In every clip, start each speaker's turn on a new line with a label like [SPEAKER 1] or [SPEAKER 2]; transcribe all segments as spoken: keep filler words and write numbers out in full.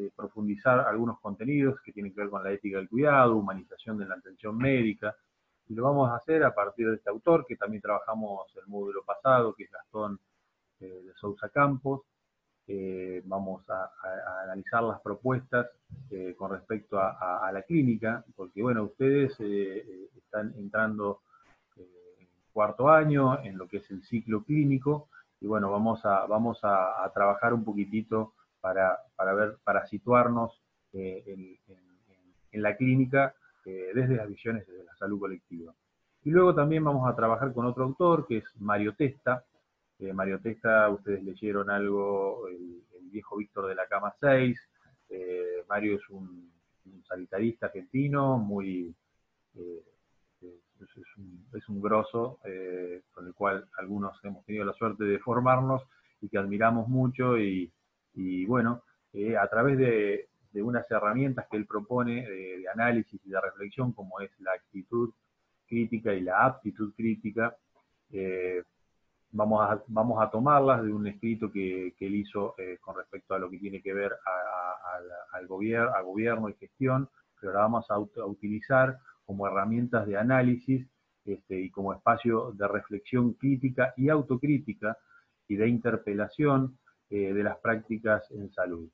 [SPEAKER 1] eh, profundizar algunos contenidos que tienen que ver con la ética del cuidado, humanización de la atención médica, y lo vamos a hacer a partir de este autor, que también trabajamos el módulo pasado, que es Gastón eh, de Sousa Campos. Eh, vamos a, a, a analizar las propuestas eh, con respecto a, a, a la clínica, porque bueno, ustedes eh, están entrando eh, en cuarto año en lo que es el ciclo clínico, y bueno, vamos a, vamos a, a trabajar un poquitito para, para ver, para situarnos eh, en, en, en la clínica eh, desde las visiones de la salud colectiva. Y luego también vamos a trabajar con otro autor, que es Mario Testa. Eh, Mario Testa, ustedes leyeron algo, el, el viejo Víctor de la cama seis. Eh, Mario es un, un sanitarista argentino, muy, eh, es, es, un, es un grosso, eh, con el cual algunos hemos tenido la suerte de formarnos y que admiramos mucho, y, y bueno, eh, a través de, de unas herramientas que él propone de, de análisis y de reflexión, como es la actitud crítica y la aptitud crítica, eh, vamos, a, vamos a tomarlas de un escrito que, que él hizo eh, con respecto a lo que tiene que ver a, a, a, al gobierno, a gobierno y gestión, pero la vamos a, a utilizar como herramientas de análisis este, y como espacio de reflexión crítica y autocrítica y de interpelación eh, de las prácticas en salud.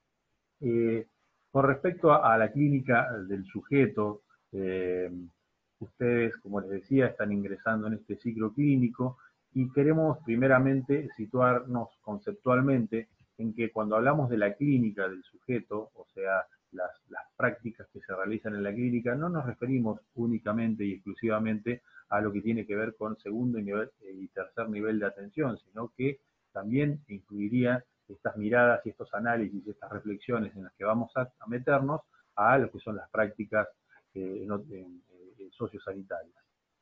[SPEAKER 1] Eh, con respecto a, a la clínica del sujeto, eh, ustedes, como les decía, están ingresando en este ciclo clínico y queremos primeramente situarnos conceptualmente en que cuando hablamos de la clínica del sujeto, o sea, las, las prácticas que se realizan en la clínica, no nos referimos únicamente y exclusivamente a lo que tiene que ver con segundo y, nivel, y tercer nivel de atención, sino que también incluiría estas miradas y estos análisis y estas reflexiones en las que vamos a, a meternos a lo que son las prácticas eh, en, en, en sociosanitarias.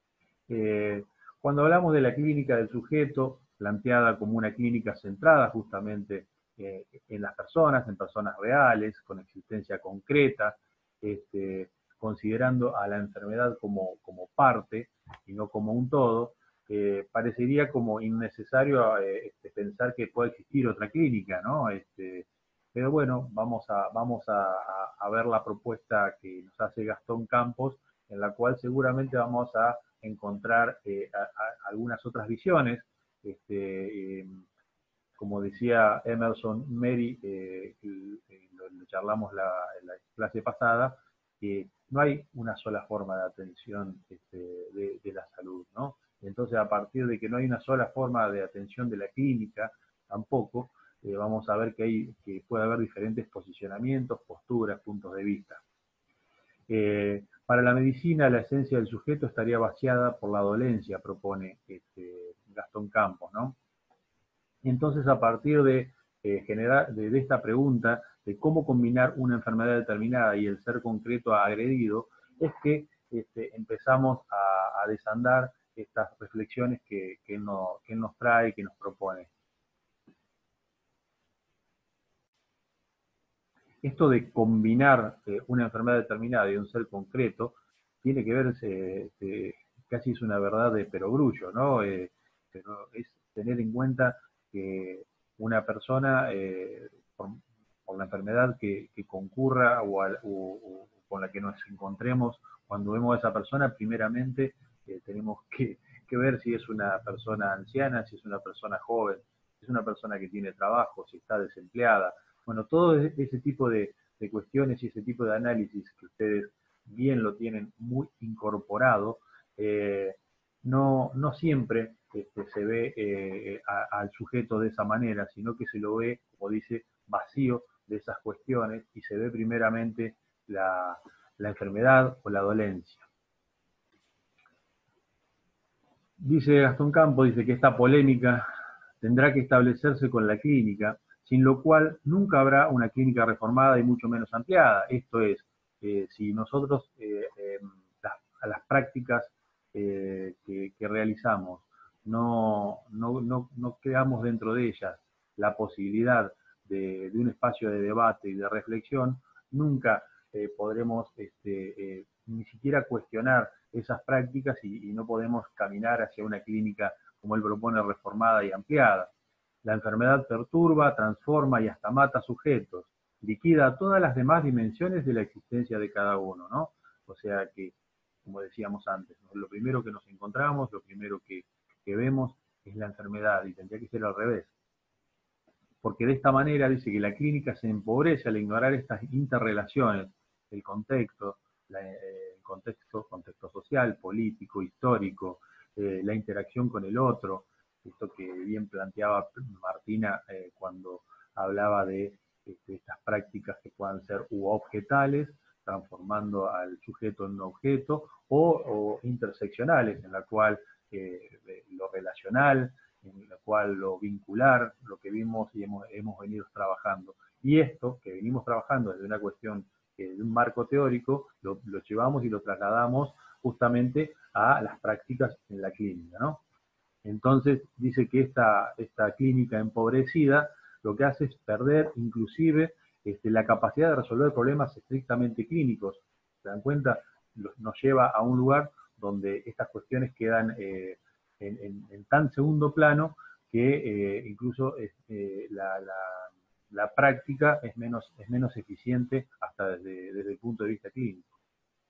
[SPEAKER 1] Eh, cuando hablamos de la clínica del sujeto, planteada como una clínica centrada justamente eh, en las personas, en personas reales, con existencia concreta, este, considerando a la enfermedad como, como parte y no como un todo, eh, parecería como innecesario eh, este, pensar que puede existir otra clínica, ¿no? Este, pero bueno, vamos, a, vamos a, a ver la propuesta que nos hace Gastón Campos, en la cual seguramente vamos a encontrar eh, a, a algunas otras visiones. Este, eh, como decía Emerson Mary, eh, lo, lo charlamos la, en la clase pasada, que no hay una sola forma de atención este, de, de la salud, ¿no? Entonces, a partir de que no hay una sola forma de atención de la clínica, tampoco, eh, vamos a ver que, hay, que puede haber diferentes posicionamientos, posturas, puntos de vista. Eh, para la medicina, la esencia del sujeto estaría vaciada por la dolencia, propone este, Gastón Campos, ¿no? Entonces, a partir de, eh, generar, de, de esta pregunta de cómo combinar una enfermedad determinada y el ser concreto agredido, es que este, empezamos a, a desandar estas reflexiones que, que, no, que nos trae, que nos propone. Esto de combinar eh, una enfermedad determinada y un ser concreto tiene que verse, eh, casi es una verdad de perogrullo, ¿no? Eh, pero es tener en cuenta que una persona, eh, por, por la enfermedad que, que concurra o, al, o, o, con la que nos encontremos, cuando vemos a esa persona, primeramente eh, tenemos que, que ver si es una persona anciana, si es una persona joven, si es una persona que tiene trabajo, si está desempleada. Bueno, todo ese tipo de, de cuestiones y ese tipo de análisis que ustedes bien lo tienen muy incorporado, eh, no, no siempre este, se ve eh, a, al sujeto de esa manera, sino que se lo ve, como dice, vacío de esas cuestiones y se ve primeramente la, la enfermedad o la dolencia. Dice Gastón Campos, dice que esta polémica tendrá que establecerse con la clínica, sin lo cual nunca habrá una clínica reformada y mucho menos ampliada. Esto es, eh, si nosotros eh, eh, las, a las prácticas eh, que, que realizamos no, no, no, no creamos dentro de ellas la posibilidad de, de un espacio de debate y de reflexión, nunca eh, podremos este, eh, ni siquiera cuestionar esas prácticas y, y no podemos caminar hacia una clínica, como él propone, reformada y ampliada. La enfermedad perturba, transforma y hasta mata sujetos. liquida todas las demás dimensiones de la existencia de cada uno, ¿no? O sea que, como decíamos antes, ¿no? Lo primero que nos encontramos, lo primero que, que vemos es la enfermedad, y tendría que ser al revés. Porque de esta manera dice que la clínica se empobrece al ignorar estas interrelaciones, el contexto, la, eh, el contexto, contexto social, político, histórico, eh, la interacción con el otro, esto que bien planteaba Martina eh, cuando hablaba de este, estas prácticas que puedan ser u objetales, transformando al sujeto en un objeto, o, o interseccionales, en la cual eh, lo relacional, en la cual lo vincular, lo que vimos y hemos, hemos venido trabajando. Y esto, que venimos trabajando desde una cuestión, eh, de un marco teórico, lo, lo llevamos y lo trasladamos justamente a las prácticas en la clínica, ¿no? Entonces, dice que esta, esta clínica empobrecida lo que hace es perder inclusive este, la capacidad de resolver problemas estrictamente clínicos. ¿Se dan cuenta? Nos lleva a un lugar donde estas cuestiones quedan eh, en, en, en, tan segundo plano que eh, incluso eh, la, la, la, práctica es menos, es menos eficiente hasta desde, desde el punto de vista clínico.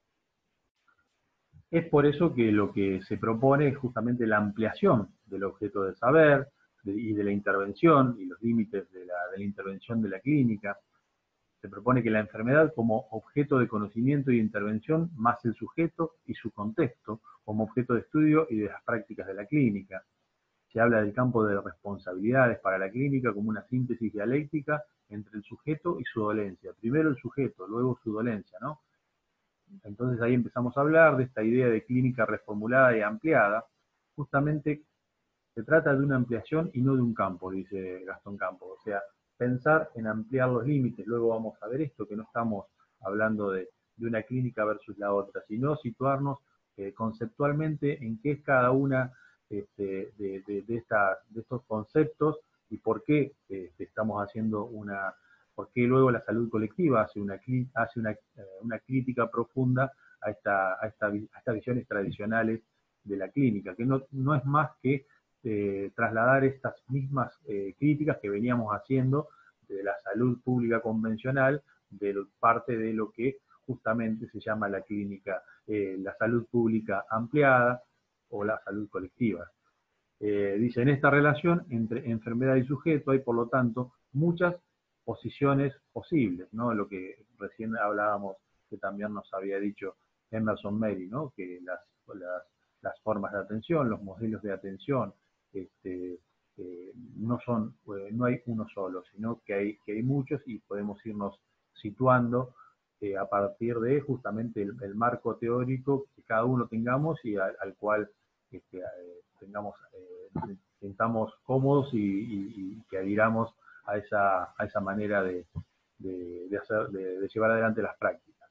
[SPEAKER 1] Es por eso que lo que se propone es justamente la ampliación del objeto de saber de, y de la intervención y los límites de la, de la intervención de la clínica. Se propone que la enfermedad como objeto de conocimiento y intervención, más el sujeto y su contexto, como objeto de estudio y de las prácticas de la clínica. Se habla del campo de responsabilidades para la clínica como una síntesis dialéctica entre el sujeto y su dolencia. Primero el sujeto, luego su dolencia, ¿no? Entonces ahí empezamos a hablar de esta idea de clínica reformulada y ampliada. Justamente se trata de una ampliación y no de un campo, dice Gastón Campos. O sea, pensar en ampliar los límites. Luego vamos a ver esto, que no estamos hablando de, de una clínica versus la otra, sino situarnos eh, conceptualmente en qué es cada una este, de, de, de, esta, de estos conceptos y por qué este, estamos haciendo una... porque luego la salud colectiva hace una, hace una, una crítica profunda a, esta, a, esta, a estas visiones tradicionales de la clínica, que no, no es más que eh, trasladar estas mismas eh, críticas que veníamos haciendo de la salud pública convencional, de lo, parte de lo que justamente se llama la clínica, eh, la salud pública ampliada o la salud colectiva. Eh, dice, en esta relación entre enfermedad y sujeto hay, por lo tanto, muchas posiciones posibles, ¿no? Lo que recién hablábamos, que también nos había dicho Emerson Mary, ¿no? Que las, las, las formas de atención, los modelos de atención, este, eh, no son, eh, no hay uno solo, sino que hay, que hay muchos y podemos irnos situando eh, a partir de justamente el, el marco teórico que cada uno tengamos y al, al cual este, eh, tengamos, eh, sintamos cómodos y, y, y que adhiramos a esa, a esa manera de, de, de, hacer, de, de llevar adelante las prácticas.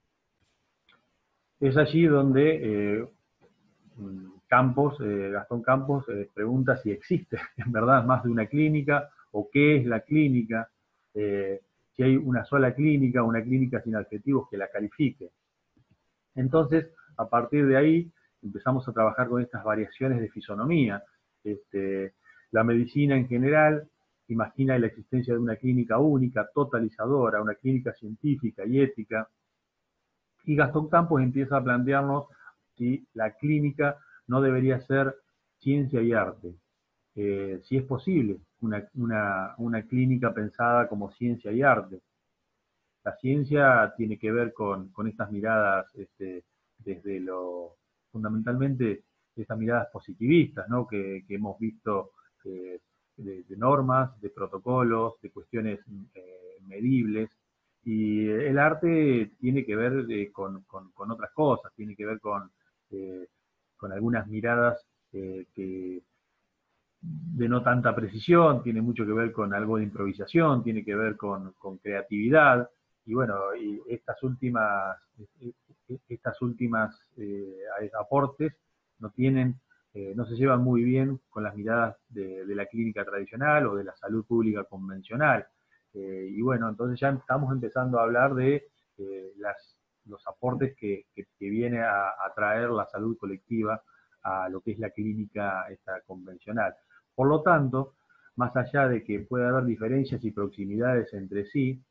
[SPEAKER 1] Es allí donde eh, Campos, eh, Gastón Campos eh, pregunta si existe en verdad más de una clínica o qué es la clínica, eh, si hay una sola clínica, una clínica sin adjetivos que la califique. Entonces, a partir de ahí, empezamos a trabajar con estas variaciones de fisonomía. Este, la medicina en general imagina la existencia de una clínica única, totalizadora, una clínica científica y ética. Y Gastón Campos empieza a plantearnos si la clínica no debería ser ciencia y arte. Eh, si es posible una, una, una clínica pensada como ciencia y arte. La ciencia tiene que ver con, con estas miradas este, desde lo, fundamentalmente, estas miradas positivistas, ¿no? que, que hemos visto eh, de, de normas, de protocolos, de cuestiones eh, medibles, y el arte tiene que ver eh, con, con, con, otras cosas, tiene que ver con, eh, con algunas miradas eh, que de no tanta precisión, tiene mucho que ver con algo de improvisación, tiene que ver con, con creatividad, y bueno, y estas últimas, estas últimas eh, aportes no tienen, eh, no se llevan muy bien con las miradas de, de la clínica tradicional o de la salud pública convencional. Eh, y bueno, entonces ya estamos empezando a hablar de eh, las, los aportes que, que, que viene a, a traer la salud colectiva a lo que es la clínica esta convencional. Por lo tanto, más allá de que pueda haber diferencias y proximidades entre sí,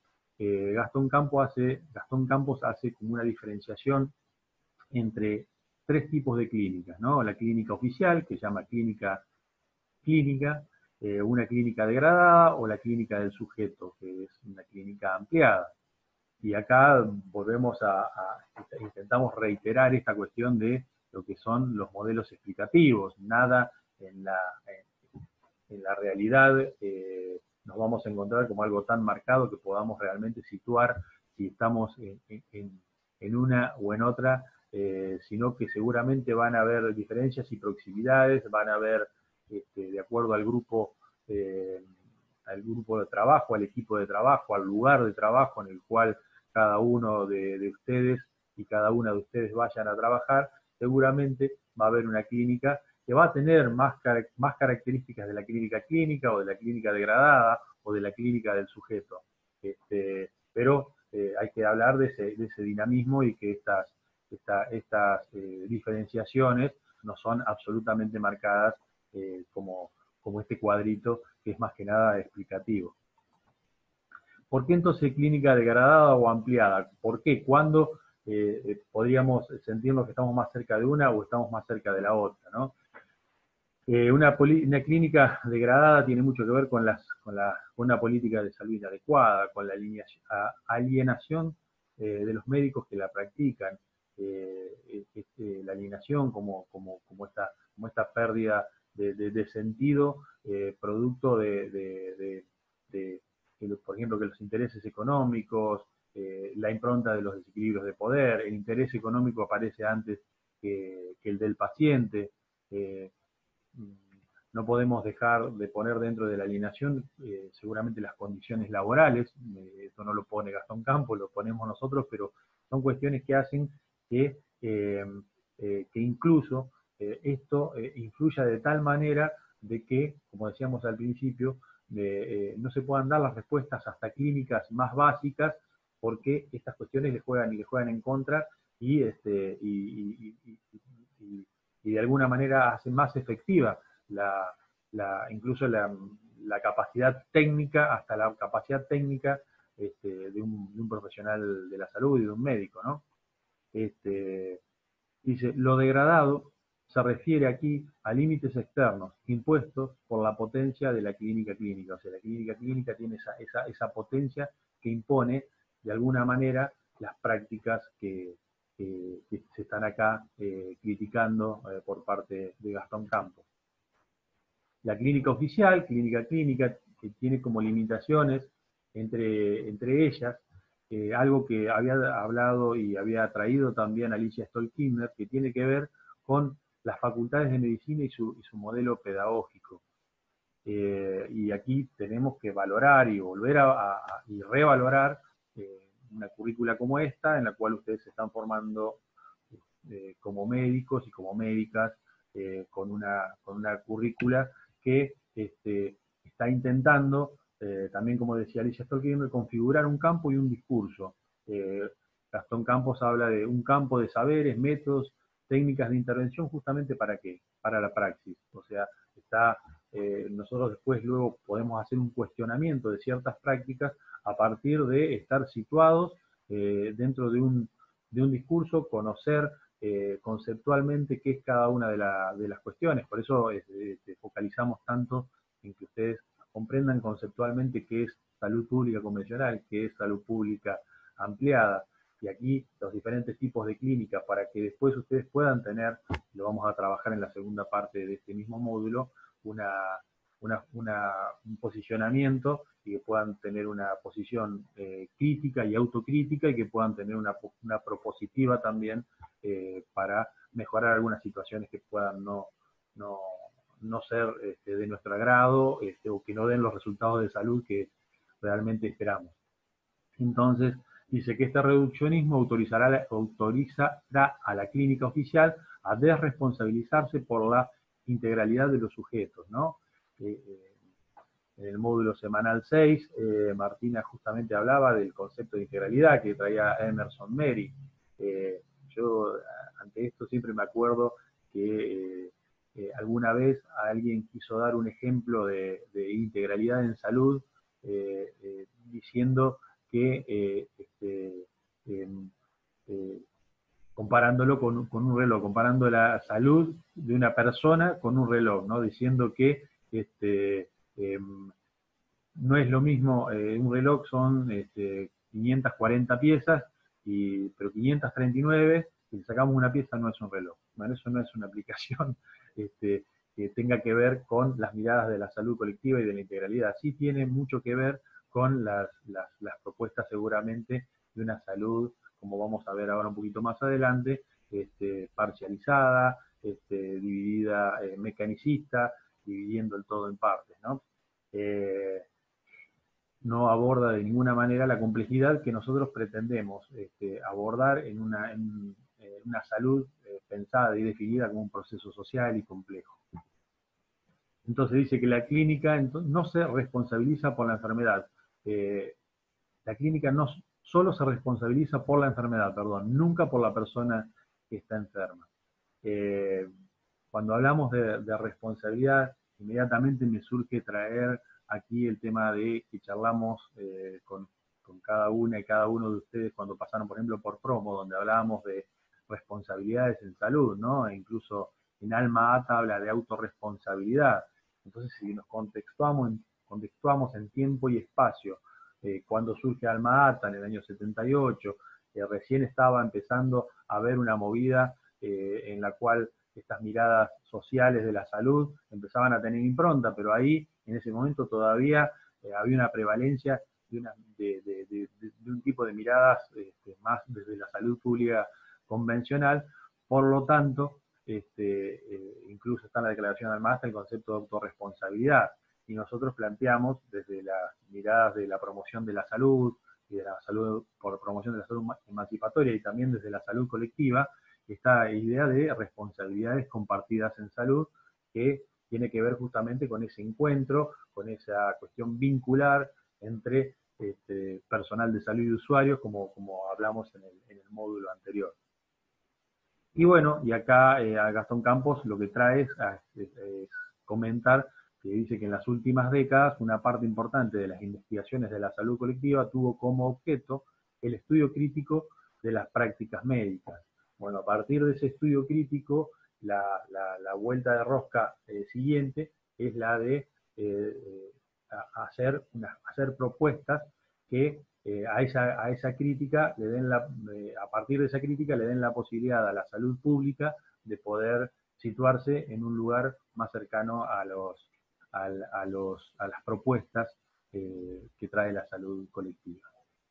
[SPEAKER 1] eh, Gastón Campos hace, Gastón Campos hace como una diferenciación entre tres tipos de clínicas, ¿no? La clínica oficial, que se llama clínica clínica, eh, una clínica degradada o la clínica del sujeto, que es una clínica ampliada. Y acá volvemos a, a, intentamos reiterar esta cuestión de lo que son los modelos explicativos. Nada en la, en, en la realidad eh, nos vamos a encontrar como algo tan marcado que podamos realmente situar si estamos en, en, en una o en otra, eh, sino que seguramente van a haber diferencias y proximidades, van a haber, este, de acuerdo al grupo, eh, al grupo de trabajo, al equipo de trabajo, al lugar de trabajo en el cual cada uno de, de ustedes y cada una de ustedes vayan a trabajar, seguramente va a haber una clínica que va a tener más, más características de la clínica clínica o de la clínica degradada o de la clínica del sujeto. Este, pero eh, hay que hablar de ese, de ese dinamismo y que estas, esta, estas eh, diferenciaciones no son absolutamente marcadas eh, como, como este cuadrito que es más que nada explicativo. ¿Por qué entonces clínica degradada o ampliada? ¿Por qué? ¿Cuándo eh, podríamos sentirnos que estamos más cerca de una o estamos más cerca de la otra, ¿no? Eh, una, una, clínica degradada tiene mucho que ver con, las, con, la, con una política de salud inadecuada, con la alienación eh, de los médicos que la practican, eh, este, la alienación como, como, como, esta, como esta pérdida de, de, de sentido eh, producto de, de, de, de, de, por ejemplo, que los intereses económicos, eh, la impronta de los desequilibrios de poder, el interés económico aparece antes que, que el del paciente. Eh, No podemos dejar de poner dentro de la alienación eh, seguramente las condiciones laborales, eh, esto no lo pone Gastón Campos, lo ponemos nosotros, pero son cuestiones que hacen que, eh, eh, que incluso eh, esto eh, influya de tal manera de que, como decíamos al principio, de, eh, no se puedan dar las respuestas hasta clínicas más básicas porque estas cuestiones le juegan y le juegan en contra y, este, y, y, y, y, y de alguna manera hacen más efectiva La, la, incluso la, la, capacidad técnica, hasta la capacidad técnica este, de, un, de, un, profesional de la salud y de un médico, ¿no? Este, dice, lo degradado se refiere aquí a límites externos impuestos por la potencia de la clínica clínica. O sea, la clínica clínica tiene esa, esa, esa potencia que impone, de alguna manera, las prácticas que, que, que se están acá eh, criticando eh, por parte de Gastón Campos. La clínica oficial, clínica clínica, que tiene como limitaciones entre, entre ellas, eh, algo que había hablado y había traído también Alicia Stolkiner, que tiene que ver con las facultades de medicina y su, y su modelo pedagógico. Eh, y aquí tenemos que valorar y volver a, a y revalorar eh, una currícula como esta, en la cual ustedes se están formando eh, como médicos y como médicas, eh, con, una, con una currícula que este, está intentando, eh, también como decía Alicia Stolkiner, configurar un campo y un discurso. Eh, Gastón Campos habla de un campo de saberes, métodos, técnicas de intervención, justamente ¿para qué? Para la praxis. O sea, está, eh, nosotros después luego podemos hacer un cuestionamiento de ciertas prácticas a partir de estar situados eh, dentro de un, de un discurso, conocer Eh, conceptualmente qué es cada una de, la, de las cuestiones. Por eso este, focalizamos tanto en que ustedes comprendan conceptualmente qué es salud pública convencional, qué es salud pública ampliada, y aquí los diferentes tipos de clínicas para que después ustedes puedan tener, lo vamos a trabajar en la segunda parte de este mismo módulo, una, una, una, un posicionamiento y que puedan tener una posición eh, crítica y autocrítica y que puedan tener una, una propositiva también eh, para mejorar algunas situaciones que puedan no, no, no ser este, de nuestro agrado este, o que no den los resultados de salud que realmente esperamos. Entonces, dice que este reduccionismo autorizará, autorizará a la clínica oficial a desresponsabilizarse por la integralidad de los sujetos, ¿no? Eh, eh, en el módulo semanal seis, eh, Martina justamente hablaba del concepto de integralidad que traía Emerson Mary. Eh, yo ante esto siempre me acuerdo que eh, eh, alguna vez alguien quiso dar un ejemplo de, de integralidad en salud eh, eh, diciendo que eh, este, eh, eh, comparándolo con, con un reloj, comparando la salud de una persona con un reloj, ¿no? Diciendo que este, eh, no es lo mismo, eh, un reloj son este, quinientas cuarenta piezas, y, pero quinientas treinta y nueve, si le sacamos una pieza no es un reloj. Bueno, eso no es una aplicación este, que tenga que ver con las miradas de la salud colectiva y de la integralidad. Sí tiene mucho que ver con las, las, las propuestas seguramente de una salud, como vamos a ver ahora un poquito más adelante, este, parcializada, este, dividida, eh, mecanicista, dividiendo el todo en partes, ¿no? Eh, no aborda de ninguna manera la complejidad que nosotros pretendemos este, abordar en una, en, en una salud eh, pensada y definida como un proceso social y complejo. Entonces dice que la clínica no se responsabiliza por la enfermedad. Eh, la clínica no solo se responsabiliza por la enfermedad, perdón, nunca por la persona que está enferma. Eh, cuando hablamos de, de responsabilidad, inmediatamente me surge traer aquí el tema de que charlamos eh, con, con cada una y cada uno de ustedes cuando pasaron, por ejemplo, por promo, donde hablábamos de responsabilidades en salud, ¿no? E incluso en Alma Ata habla de autorresponsabilidad. Entonces, si nos contextuamos en, contextuamos en tiempo y espacio, eh, cuando surge Alma Ata en el año setenta y ocho, eh, recién estaba empezando a haber una movida eh, en la cual estas miradas sociales de la salud empezaban a tener impronta, pero ahí, en ese momento, todavía eh, había una prevalencia de, una, de, de, de, de un tipo de miradas este, más desde la salud pública convencional. Por lo tanto, este, eh, incluso está en la declaración de Alma Ata el concepto de autorresponsabilidad, y nosotros planteamos desde las miradas de la promoción de la salud y de la salud por promoción de la salud emancipatoria, y también desde la salud colectiva, esta idea de responsabilidades compartidas en salud, que tiene que ver justamente con ese encuentro, con esa cuestión vincular entre este, personal de salud y usuarios, como, como hablamos en el, en el módulo anterior. Y bueno, y acá eh, a Gastón Campos lo que trae es, es, es comentar que dice que en las últimas décadas una parte importante de las investigaciones de la salud colectiva tuvo como objeto el estudio crítico de las prácticas médicas. Bueno, a partir de ese estudio crítico, la, la, la vuelta de rosca eh, siguiente es la de eh, hacer, una, hacer propuestas que eh, a, esa, a esa crítica le den la, eh, a partir de esa crítica le den la posibilidad a la salud pública de poder situarse en un lugar más cercano a, los, a, a, los, a las propuestas eh, que trae la salud colectiva.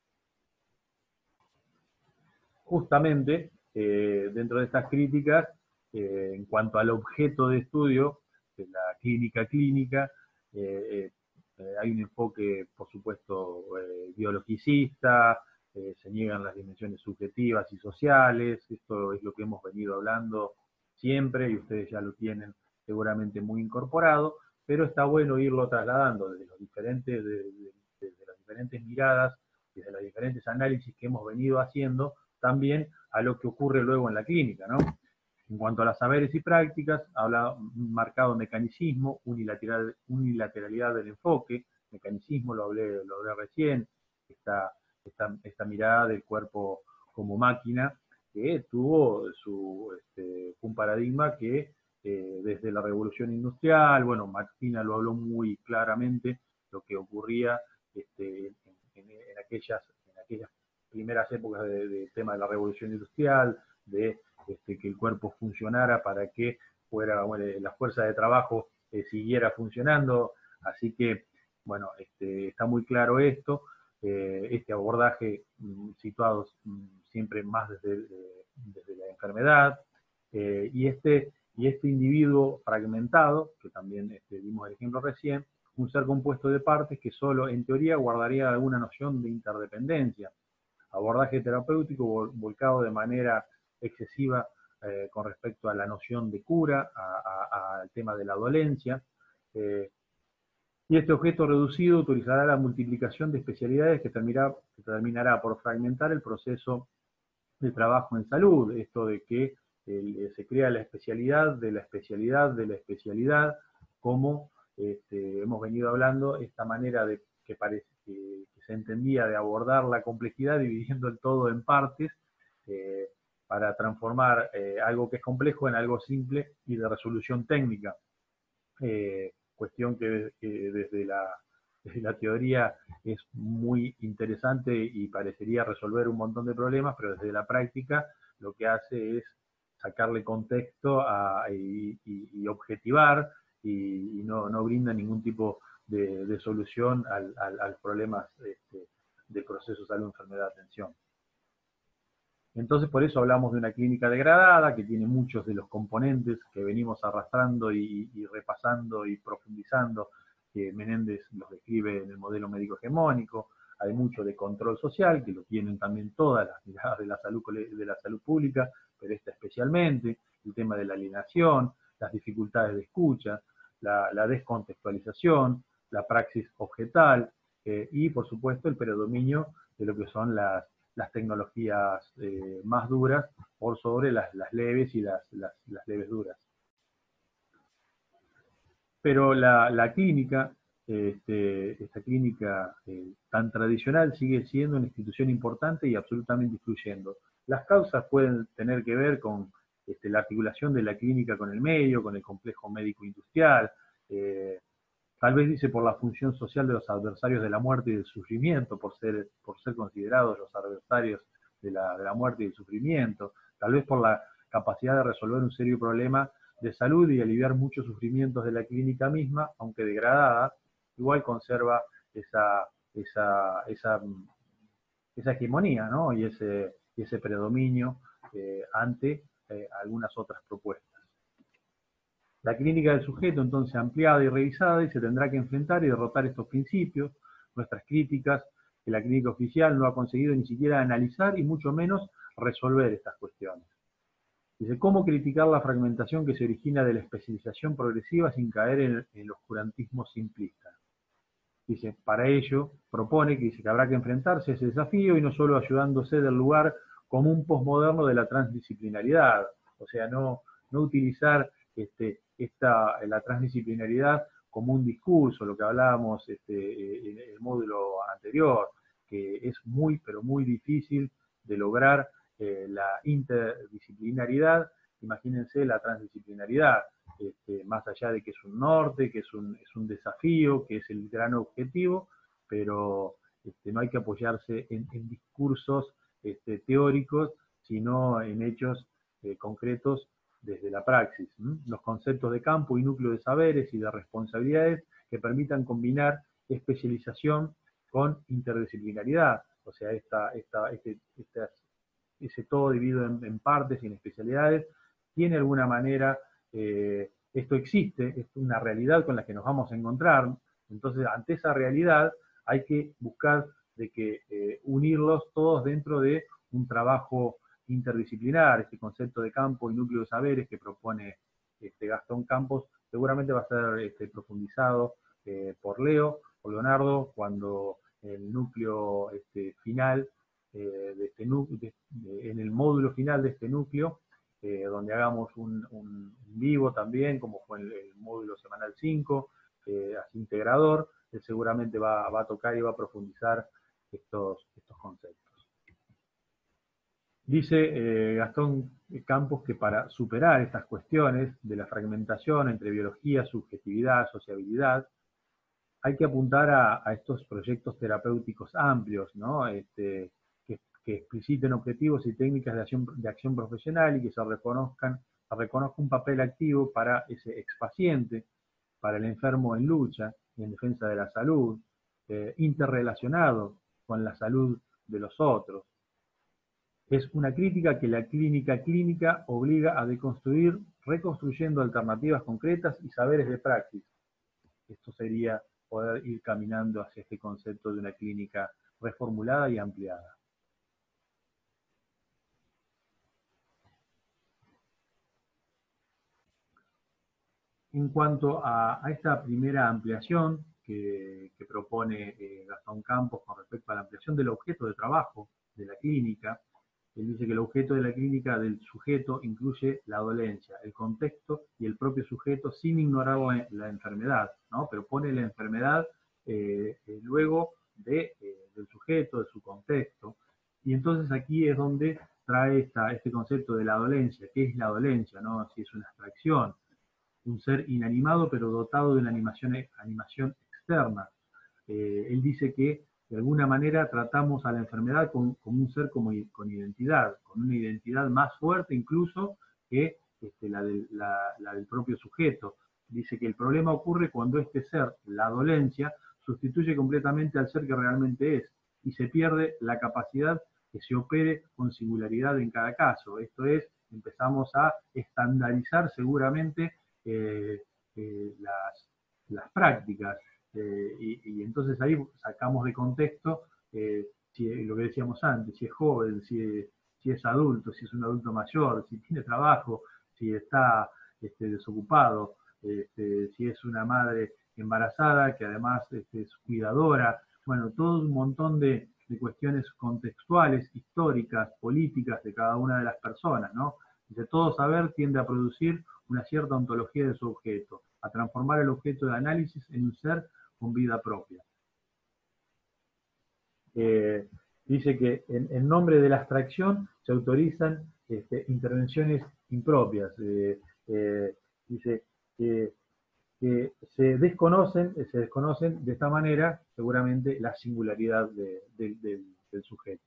[SPEAKER 1] Justamente, eh, dentro de estas críticas, eh, en cuanto al objeto de estudio, de la clínica clínica, eh, eh, hay un enfoque, por supuesto, eh, biologicista, eh, se niegan las dimensiones subjetivas y sociales. Esto es lo que hemos venido hablando siempre y ustedes ya lo tienen seguramente muy incorporado, pero está bueno irlo trasladando desde los diferentes, de, de, desde las diferentes miradas, desde los diferentes análisis que hemos venido haciendo, también a lo que ocurre luego en la clínica, ¿no? En cuanto a las saberes y prácticas, habla un marcado mecanicismo, unilateral, unilateralidad del enfoque, mecanicismo, lo hablé, lo hablé recién, esta, esta, esta mirada del cuerpo como máquina, que tuvo su, este, un paradigma que eh, desde la revolución industrial, bueno, Martina lo habló muy claramente, lo que ocurría este, en, en, en, aquellas, en aquellas primeras épocas del de tema de la revolución industrial, de este, que el cuerpo funcionara para que fuera, bueno, la fuerza de trabajo eh, siguiera funcionando. Así que, bueno, este, está muy claro esto, eh, este abordaje mmm, situado mmm, siempre más desde, eh, desde la enfermedad, eh, y, este, y este individuo fragmentado, que también este, dimos el ejemplo recién, un ser compuesto de partes que solo en teoría guardaría alguna noción de interdependencia. Abordaje terapéutico volcado de manera excesiva eh, con respecto a la noción de cura, al tema de la dolencia. Eh, y este objeto reducido utilizará la multiplicación de especialidades que terminará, que terminará por fragmentar el proceso de trabajo en salud. Esto de que eh, se crea la especialidad de la especialidad de la especialidad, como este, hemos venido hablando, esta manera de que parece que que, que se entendía de abordar la complejidad dividiendo el todo en partes, eh, para transformar eh, algo que es complejo en algo simple y de resolución técnica. Eh, cuestión que, que desde, la, desde la teoría es muy interesante y parecería resolver un montón de problemas, pero desde la práctica lo que hace es sacarle contexto a, y, y, y objetivar y, y no, no brinda ningún tipo de, de solución al, al, al problemas este, de proceso salud, enfermedad, atención. Entonces, por eso hablamos de una clínica degradada, que tiene muchos de los componentes que venimos arrastrando y, y repasando y profundizando, que Menéndez los describe en el modelo médico hegemónico. Hay mucho de control social, que lo tienen también todas las miradas de la salud, de la salud pública, pero esta especialmente, el tema de la alienación, las dificultades de escucha, la, la descontextualización, la praxis objetal, eh, y por supuesto el predominio de lo que son las las tecnologías eh, más duras por sobre las, las leves y las, las, las, leves duras. Pero la, la clínica, este, esta clínica eh, tan tradicional, sigue siendo una institución importante y absolutamente influyendo. Las causas pueden tener que ver con este, la articulación de la clínica con el medio, con el complejo médico-industrial, eh, tal vez dice por la función social de los adversarios de la muerte y del sufrimiento, por ser, por ser considerados los adversarios de la, de la muerte y del sufrimiento, tal vez por la capacidad de resolver un serio problema de salud y aliviar muchos sufrimientos de la clínica misma, aunque degradada, igual conserva esa, esa, esa, esa hegemonía, ¿no? y, ese, y ese predominio eh, ante eh, algunas otras propuestas. La clínica del sujeto, entonces, ampliada y revisada, y se tendrá que enfrentar y derrotar estos principios, nuestras críticas, que la clínica oficial no ha conseguido ni siquiera analizar y mucho menos resolver estas cuestiones. Dice, ¿cómo criticar la fragmentación que se origina de la especialización progresiva sin caer en el oscurantismo simplista? Dice, para ello, propone que, dice, que habrá que enfrentarse a ese desafío y no solo ayudándose del lugar común posmoderno de la transdisciplinaridad, o sea, no, no utilizar este, esta, la transdisciplinaridad como un discurso, lo que hablábamos este, en el módulo anterior, que es muy, pero muy difícil de lograr eh, la interdisciplinaridad. Imagínense la transdisciplinaridad, este, más allá de que es un norte, que es un, es un desafío, que es el gran objetivo, pero este, no hay que apoyarse en, en discursos este, teóricos, sino en hechos eh, concretos desde la praxis. ¿m? Los conceptos de campo y núcleo de saberes y de responsabilidades que permitan combinar especialización con interdisciplinaridad, o sea, esta, esta, este, estas, ese todo dividido en, en partes y en especialidades, tiene alguna manera, eh, esto existe, es una realidad con la que nos vamos a encontrar, entonces ante esa realidad hay que buscar de que eh, unirlos todos dentro de un trabajo interdisciplinar. Este concepto de campo y núcleo de saberes que propone este, Gastón Campos seguramente va a ser este, profundizado eh, por Leo, por Leonardo, cuando el núcleo este, final, eh, de este, de, de, en el módulo final de este núcleo, eh, donde hagamos un, un vivo también, como fue el, el módulo semanal cinco, eh, así integrador, él seguramente va, va a tocar y va a profundizar estos, estos conceptos. Dice eh, Gastón Campos que para superar estas cuestiones de la fragmentación entre biología, subjetividad, sociabilidad, hay que apuntar a, a estos proyectos terapéuticos amplios, ¿no? Este, que, que expliciten objetivos y técnicas de acción, de acción profesional y que se reconozcan, se reconozca un papel activo para ese expaciente, para el enfermo en lucha y en defensa de la salud, eh, interrelacionado con la salud de los otros. Es una crítica que la clínica clínica obliga a deconstruir, reconstruyendo alternativas concretas y saberes de praxis. Esto sería poder ir caminando hacia este concepto de una clínica reformulada y ampliada. En cuanto a, a esta primera ampliación que, que propone eh, Gastón Campos con respecto a la ampliación del objeto de trabajo de la clínica, él dice que el objeto de la clínica del sujeto incluye la dolencia, el contexto y el propio sujeto sin ignorar la, la enfermedad, ¿no? Pero pone la enfermedad eh, eh, luego de, eh, del sujeto, de su contexto. Y entonces aquí es donde trae esta, este concepto de la dolencia. ¿Qué es la dolencia, no? Si es una abstracción, un ser inanimado pero dotado de una animación, animación externa. Eh, él dice que de alguna manera tratamos a la enfermedad como, como un ser como, con identidad, con una identidad más fuerte incluso que este, la, del, la, la del propio sujeto. Dice que el problema ocurre cuando este ser, la dolencia, sustituye completamente al ser que realmente es y se pierde la capacidad que se opere con singularidad en cada caso. Esto es, empezamos a estandarizar seguramente eh, eh, las, las prácticas. Eh, y, y entonces ahí sacamos de contexto eh, si, lo que decíamos antes, si es joven, si es, si es adulto, si es un adulto mayor, si tiene trabajo, si está este, desocupado, este, si es una madre embarazada que además este, es cuidadora, bueno, todo un montón de, de cuestiones contextuales, históricas, políticas de cada una de las personas, ¿no? Dice, todo saber tiende a producir una cierta ontología de su objeto, a transformar el objeto de análisis en un ser con vida propia. Eh, dice que en, en nombre de la abstracción se autorizan este, intervenciones impropias. Eh, eh, dice que, que se desconocen, se desconocen de esta manera seguramente la singularidad de, de, de, del sujeto.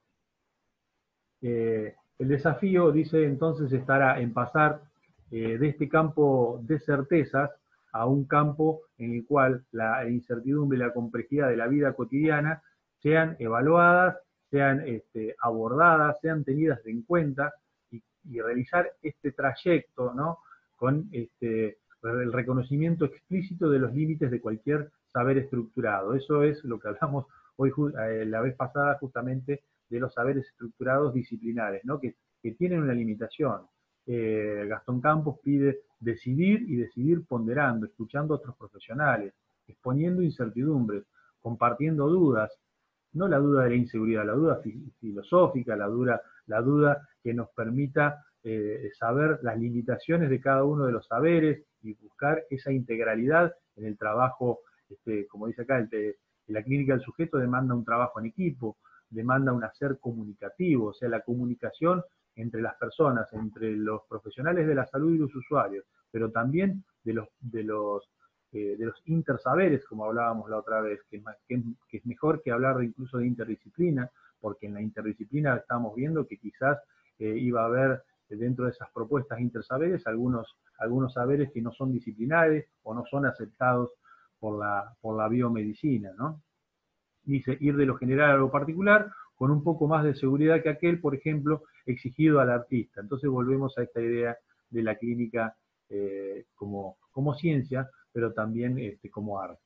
[SPEAKER 1] Eh, el desafío, dice, entonces estará en pasar eh, de este campo de certezas a un campo en el cual la incertidumbre y la complejidad de la vida cotidiana sean evaluadas, sean este, abordadas, sean tenidas en cuenta y, y realizar este trayecto, ¿no? Con este, el reconocimiento explícito de los límites de cualquier saber estructurado. Eso es lo que hablamos hoy, eh, la vez pasada, justamente de los saberes estructurados disciplinares, ¿no? que, que tienen una limitación. Eh, Gastón Campos pide decidir y decidir ponderando, escuchando a otros profesionales, exponiendo incertidumbres, compartiendo dudas, no la duda de la inseguridad, la duda filosófica, la duda, la duda que nos permita eh, saber las limitaciones de cada uno de los saberes y buscar esa integralidad en el trabajo, este, como dice acá, el, de, la clínica del sujeto demanda un trabajo en equipo, demanda un hacer comunicativo, o sea, la comunicación entre las personas, entre los profesionales de la salud y los usuarios, pero también de los, de los, eh, de los intersaberes, como hablábamos la otra vez, que es, más, que, que es mejor que hablar de, incluso de interdisciplina, porque en la interdisciplina estamos viendo que quizás eh, iba a haber dentro de esas propuestas intersaberes algunos, algunos saberes que no son disciplinares o no son aceptados por la, por la biomedicina, ¿no? Dice, ir de lo general a lo particular con un poco más de seguridad que aquel, por ejemplo, exigido al artista. Entonces volvemos a esta idea de la clínica eh, como, como ciencia, pero también este, como arte.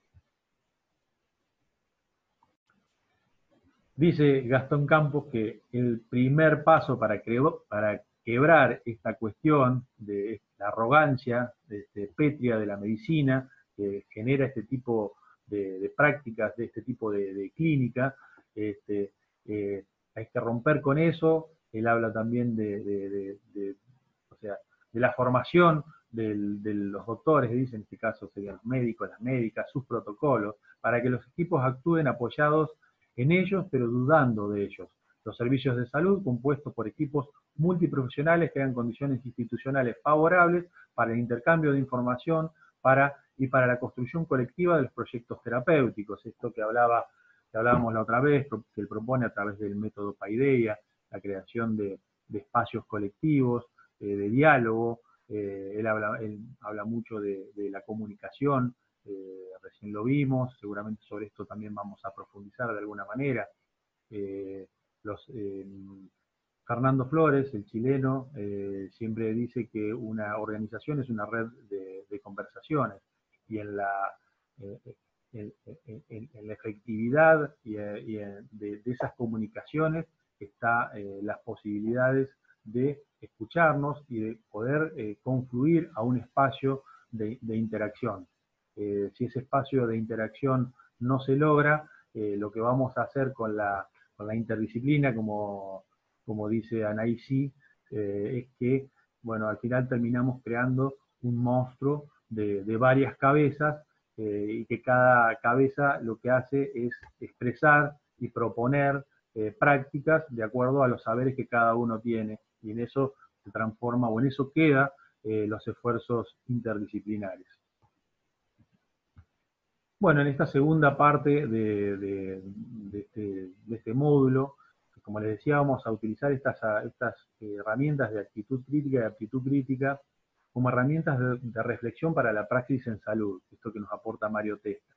[SPEAKER 1] Dice Gastón Campos que el primer paso para, para quebrar esta cuestión de la arrogancia este, pétrea de la medicina, que genera este tipo de, de prácticas, de este tipo de, de clínica, este, eh, hay que romper con eso. Él habla también de, de, de, de o sea, de la formación del, de los doctores, dice, en este caso serían los médicos, las médicas, sus protocolos, para que los equipos actúen apoyados en ellos, pero dudando de ellos. Los servicios de salud compuestos por equipos multiprofesionales crean condiciones institucionales favorables para el intercambio de información para, y para la construcción colectiva de los proyectos terapéuticos. Esto que, hablaba, que hablábamos la otra vez, que él propone a través del método Paideia, la creación de, de espacios colectivos, eh, de diálogo. Eh, él, habla, él habla mucho de, de la comunicación, Eh, recién lo vimos, seguramente sobre esto también vamos a profundizar de alguna manera. Eh, los, eh, Fernando Flores, el chileno, eh, siempre dice que una organización es una red de, de conversaciones y en la, eh, en, en, en la efectividad y, y de, de, esas comunicaciones está eh, las posibilidades de escucharnos y de poder eh, confluir a un espacio de, de interacción. Eh, si ese espacio de interacción no se logra, eh, lo que vamos a hacer con la, con la interdisciplina, como, como dice Anaïsi, eh, es que, bueno, al final terminamos creando un monstruo de, de varias cabezas eh, y que cada cabeza lo que hace es expresar y proponer eh, prácticas de acuerdo a los saberes que cada uno tiene, y en eso se transforma, o en eso queda eh, los esfuerzos interdisciplinares. Bueno, en esta segunda parte de, de, de, este, de este módulo, como les decía, vamos a utilizar estas, estas herramientas de actitud crítica y aptitud crítica como herramientas de, de reflexión para la praxis en salud, esto que nos aporta Mario Testa.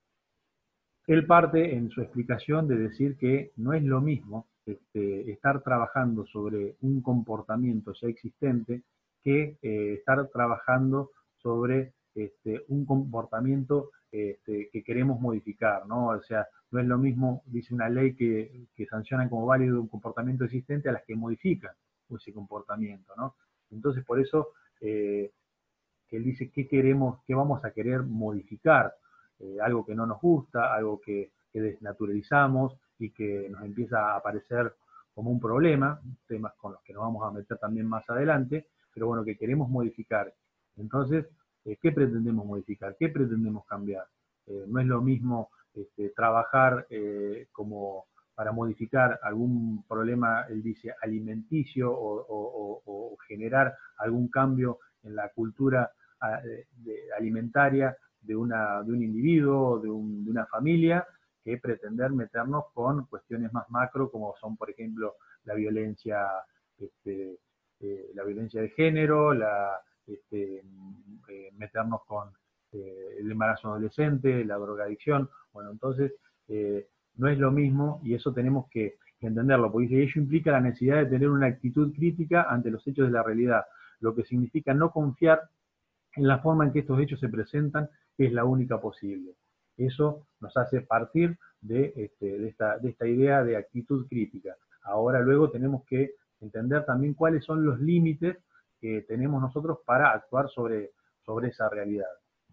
[SPEAKER 1] Él parte en su explicación de decir que no es lo mismo este, estar trabajando sobre un comportamiento ya existente que eh, estar trabajando sobre este, un comportamiento este, que queremos modificar, ¿no? O sea, no es lo mismo, dice una ley que, que sanciona como válido un comportamiento existente a las que modifican ese comportamiento, ¿no? Entonces, por eso, eh, que él dice qué queremos, qué vamos a querer modificar, eh, algo que no nos gusta, algo que, que desnaturalizamos y que nos empieza a aparecer como un problema, temas con los que nos vamos a meter también más adelante, pero bueno, que queremos modificar. Entonces, eh, ¿qué pretendemos modificar? ¿Qué pretendemos cambiar? Eh, no es lo mismo este, trabajar eh, como para modificar algún problema, él dice, alimenticio o, o, o, o generar algún cambio en la cultura de, de alimentaria de, una, de un individuo, de, un, de una familia, que pretender meternos con cuestiones más macro, como son, por ejemplo, la violencia, este, eh, la violencia de género, la, este, eh, meternos con eh, el embarazo adolescente, la drogadicción. Bueno, entonces eh, no es lo mismo, y eso tenemos que, que entenderlo, porque dice, ello implica la necesidad de tener una actitud crítica ante los hechos de la realidad, lo que significa no confiar en la forma en que estos hechos se presentan, que es la única posible. Eso nos hace partir de, este, de, esta, de esta idea de actitud crítica. Ahora luego tenemos que entender también cuáles son los límites que tenemos nosotros para actuar sobre, sobre esa realidad.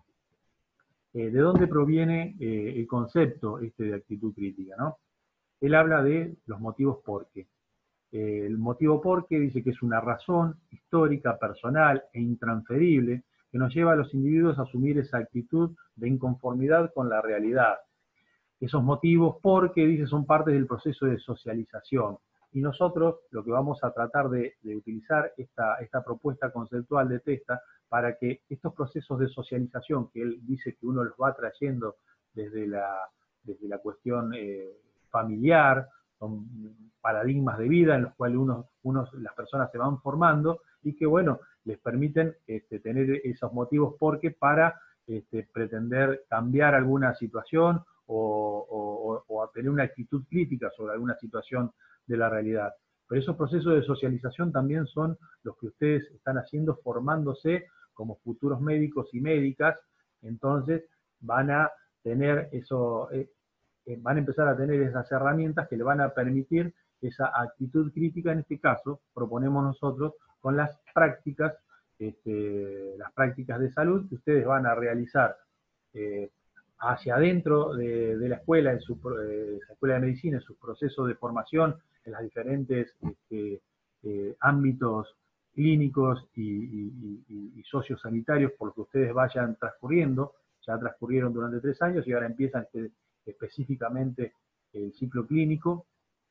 [SPEAKER 1] Eh, ¿De dónde proviene eh, el concepto este de actitud crítica, ¿no? Él habla de los motivos por qué. Eh, el motivo por qué dice que es una razón histórica, personal e intransferible que nos lleva a los individuos a asumir esa actitud de inconformidad con la realidad. Esos motivos por qué, dice, son parte del proceso de socialización. Y nosotros lo que vamos a tratar de, de utilizar esta, esta propuesta conceptual de Testa para que estos procesos de socialización, que él dice que uno los va trayendo desde la, desde la cuestión eh, familiar, son paradigmas de vida en los cuales uno, unos, las personas se van formando y que, bueno, les permiten este, tener esos motivos porque para este, pretender cambiar alguna situación o, o, o a tener una actitud crítica sobre alguna situación de la realidad. Pero esos procesos de socialización también son los que ustedes están haciendo formándose como futuros médicos y médicas, entonces van a tener eso, eh, van a empezar a tener esas herramientas que le van a permitir esa actitud crítica. En este caso, proponemos nosotros con las prácticas, este, las prácticas de salud que ustedes van a realizar eh, hacia adentro de, de la escuela, en su eh, la escuela de medicina, en sus procesos de formación, en los diferentes este, eh, ámbitos clínicos y, y, y, y sociosanitarios por los que ustedes vayan transcurriendo. Ya transcurrieron durante tres años y ahora empiezan este, específicamente el ciclo clínico.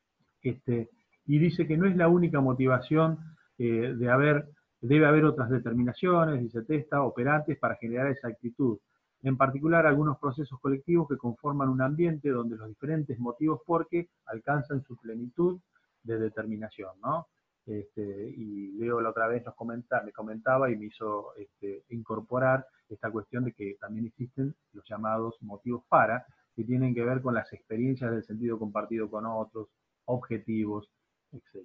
[SPEAKER 1] Este, y dice que no es la única motivación eh, de haber, debe haber otras determinaciones, dice Testa, operantes para generar esa actitud. En particular, algunos procesos colectivos que conforman un ambiente donde los diferentes motivos por qué alcanzan su plenitud de determinación, ¿no? Este, y Leo la otra vez nos comenta, me comentaba y me hizo este, incorporar esta cuestión de que también existen los llamados motivos para, que tienen que ver con las experiencias del sentido compartido con otros, objetivos, etcétera.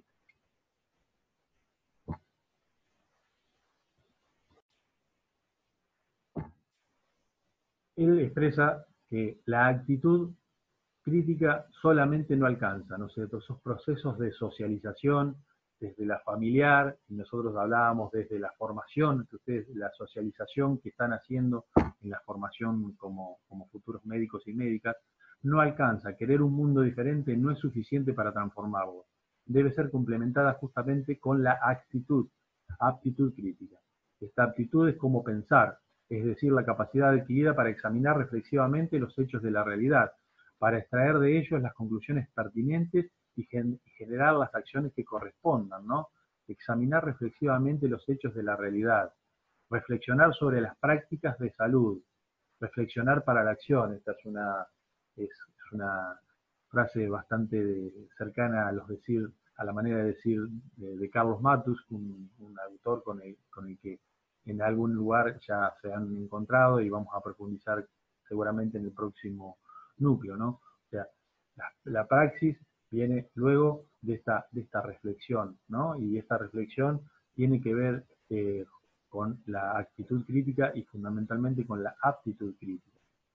[SPEAKER 1] Él expresa que la actitud crítica solamente no alcanza, ¿no es cierto? Esos procesos de socialización desde la familiar, y nosotros hablábamos desde la formación, que ustedes, la socialización que están haciendo en la formación como, como futuros médicos y médicas, no alcanza. Querer un mundo diferente no es suficiente para transformarlo. Debe ser complementada justamente con la actitud, aptitud crítica. Esta aptitud es como pensar, es decir, la capacidad adquirida para examinar reflexivamente los hechos de la realidad, para extraer de ellos las conclusiones pertinentes y, gen y generar las acciones que correspondan, ¿no? Examinar reflexivamente los hechos de la realidad, reflexionar sobre las prácticas de salud, reflexionar para la acción. Esta es una, es, es una frase bastante de, cercana a los decir, a la manera de decir de, de Carlos Matus, un, un autor con el, con el que en algún lugar ya se han encontrado y vamos a profundizar seguramente en el próximo núcleo, ¿no? O sea, la, la praxis viene luego de esta, de esta reflexión, ¿no? Y esta reflexión tiene que ver eh, con la actitud crítica y fundamentalmente con la aptitud crítica.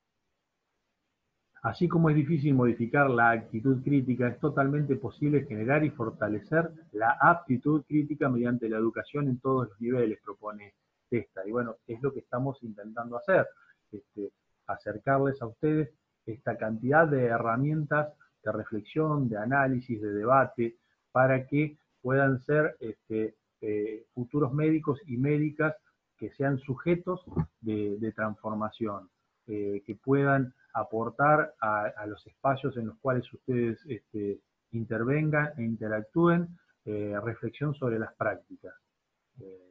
[SPEAKER 1] Así como es difícil modificar la actitud crítica, es totalmente posible generar y fortalecer la aptitud crítica mediante la educación en todos los niveles, propone Testa. Y bueno, es lo que estamos intentando hacer, este, acercarles a ustedes esta cantidad de herramientas de reflexión, de análisis, de debate, para que puedan ser este, eh, futuros médicos y médicas que sean sujetos de, de transformación, eh, que puedan aportar a, a los espacios en los cuales ustedes este, intervengan e interactúen, eh, reflexión sobre las prácticas. Eh,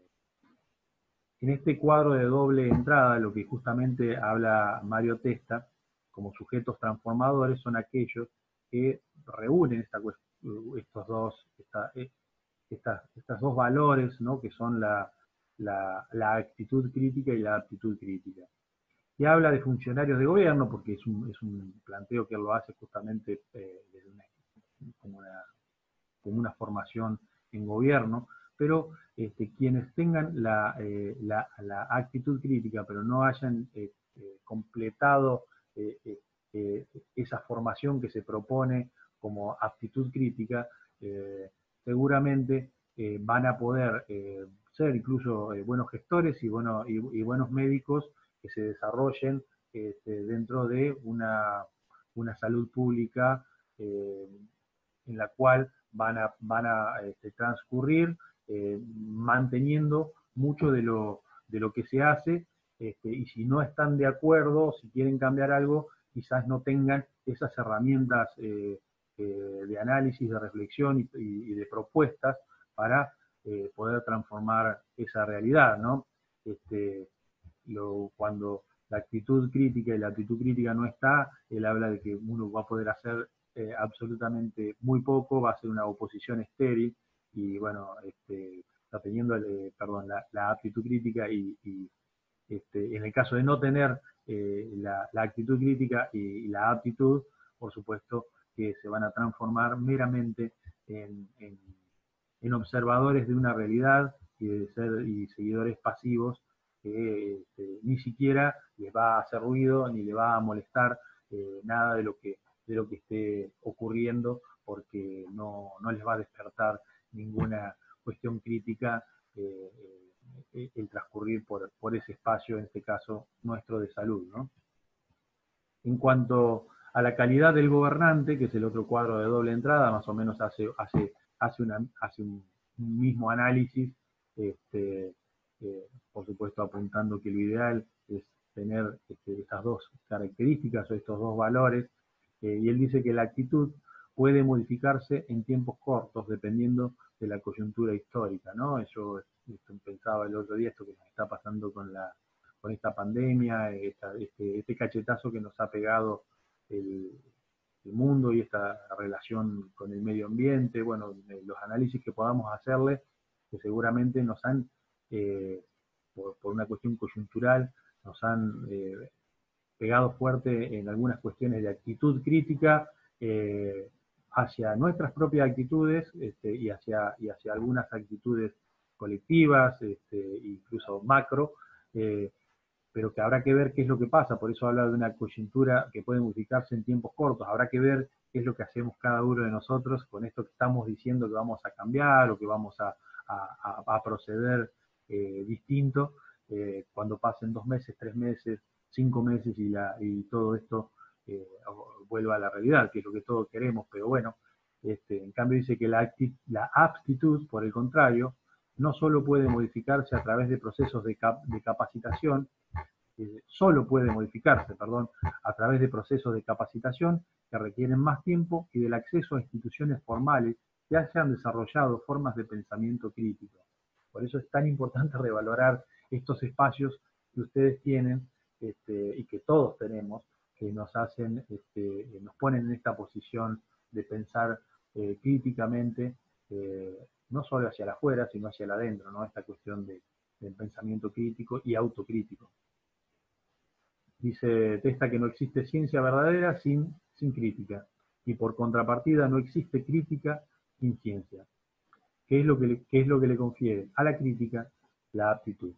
[SPEAKER 1] en este cuadro de doble entrada, lo que justamente habla Mario Testa, como sujetos transformadores, son aquellos que reúnen esta, estos dos, esta, esta, estas dos valores, ¿no? Que son la, la, la actitud crítica y la aptitud crítica. Y habla de funcionarios de gobierno, porque es un, es un planteo que él lo hace justamente eh, desde una, como, una, como una formación en gobierno, pero este, quienes tengan la, eh, la, la actitud crítica, pero no hayan eh, eh, completado eh, eh, esa formación que se propone como aptitud crítica, eh, seguramente eh, van a poder eh, ser incluso eh, buenos gestores y, bueno, y, y buenos médicos que se desarrollen este, dentro de una, una salud pública eh, en la cual van a, van a este, transcurrir eh, manteniendo mucho de lo, de lo que se hace, este, y si no están de acuerdo, si quieren cambiar algo, quizás no tengan esas herramientas eh, eh, de análisis, de reflexión y, y, y de propuestas para eh, poder transformar esa realidad, ¿no? Este, lo, cuando la actitud crítica y la actitud crítica no está, él habla de que uno va a poder hacer eh, absolutamente muy poco, va a ser una oposición estéril, y bueno, este, teniendo eh, perdón, la, la aptitud crítica y, y este, en el caso de no tener eh, la, la actitud crítica y, y la aptitud, por supuesto que se van a transformar meramente en, en, en observadores de una realidad y de ser y seguidores pasivos que este, ni siquiera les va a hacer ruido ni le va a molestar eh, nada de lo que de lo que esté ocurriendo, porque no, no les va a despertar ninguna cuestión crítica eh, eh, el transcurrir por, por ese espacio, en este caso nuestro de salud, ¿no? En cuanto a la calidad del gobernante, que es el otro cuadro de doble entrada, más o menos hace, hace, hace, una, hace un, un mismo análisis, este, eh, por supuesto apuntando que lo ideal es tener este, estas dos características o estos dos valores, eh, y él dice que la actitud puede modificarse en tiempos cortos dependiendo de la coyuntura histórica, ¿no? Yo esto, pensaba el otro día esto que nos está pasando con la con esta pandemia, esta, este, este cachetazo que nos ha pegado el, el mundo y esta relación con el medio ambiente, bueno, los análisis que podamos hacerle, que seguramente nos han, eh, por, por, una cuestión coyuntural, nos han eh, pegado fuerte en algunas cuestiones de actitud crítica eh, hacia nuestras propias actitudes este, y, hacia, y hacia algunas actitudes colectivas, este, incluso macro, eh, pero que habrá que ver qué es lo que pasa, por eso habla de una coyuntura que puede modificarse en tiempos cortos, habrá que ver qué es lo que hacemos cada uno de nosotros con esto que estamos diciendo que vamos a cambiar o que vamos a, a, a proceder eh, distinto, eh, cuando pasen dos meses, tres meses, cinco meses y, la, y todo esto eh, vuelva a la realidad, que es lo que todos queremos, pero bueno, este, en cambio dice que la, la aptitud, por el contrario, no solo puede modificarse a través de procesos de, cap de capacitación, eh, solo puede modificarse, perdón, a través de procesos de capacitación que requieren más tiempo y del acceso a instituciones formales que hayan desarrollado formas de pensamiento crítico. Por eso es tan importante revalorar estos espacios que ustedes tienen este, y que todos tenemos, que nos hacen, este, nos ponen en esta posición de pensar eh, críticamente, eh, no solo hacia el afuera, sino hacia el adentro, ¿no? Esta cuestión de, del pensamiento crítico y autocrítico. Dice Testa que no existe ciencia verdadera sin, sin crítica, y por contrapartida no existe crítica sin ciencia. ¿Qué es lo que le, qué es lo que le confiere a la crítica la aptitud?